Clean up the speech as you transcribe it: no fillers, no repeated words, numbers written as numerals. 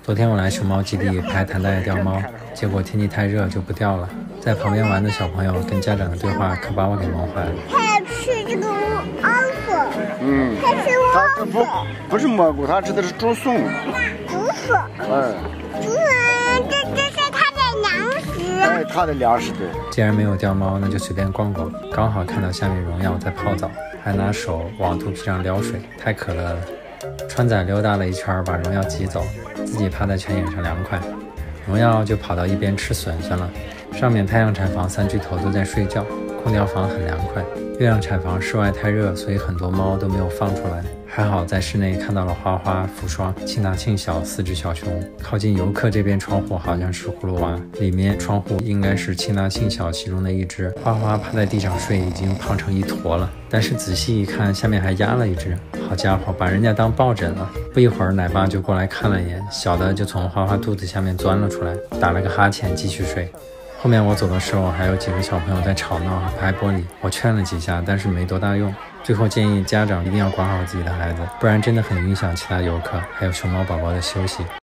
昨天我来熊猫基地拍谭大爷钓猫，结果天气太热就不钓了。在旁边玩的小朋友跟家长的对话可把我给蒙坏了。 他吃这个莴笋，他吃莴笋， 不是蘑菇，他吃的是竹笋。 竹笋，竹笋，这是他的粮食。 哎，他的粮食对。 既然没有钓猫，那就随便逛逛。刚好看到下面荣耀在泡澡，还拿手往肚皮上撩水，太可乐了。川仔溜达了一圈，把荣耀挤走，自己趴在泉眼上凉快。荣耀就跑到一边吃笋笋了。上面太阳产房3巨头都在睡觉，空调房很凉快。月亮产房室外太热，所以很多猫都没有放出来。还好在室内看到了花花、福双、庆大庆小4只小熊。靠近游客这边窗户好像是葫芦娃，里面窗户应该是庆大庆小其中的一只。花花趴在地上睡，已经胖成一坨了，但是仔细一看，下面还压了一只。好家伙，把人家当抱枕了。不一会儿，奶爸就过来看了一眼，小的就从花花肚子下面钻了出来，打了个哈欠继续睡。后面我走的时候，还有几个小朋友在吵闹拍玻璃，我劝了几下，但是没多大用。最后建议家长一定要管好自己的孩子，不然真的很影响其他游客还有熊猫宝宝的休息。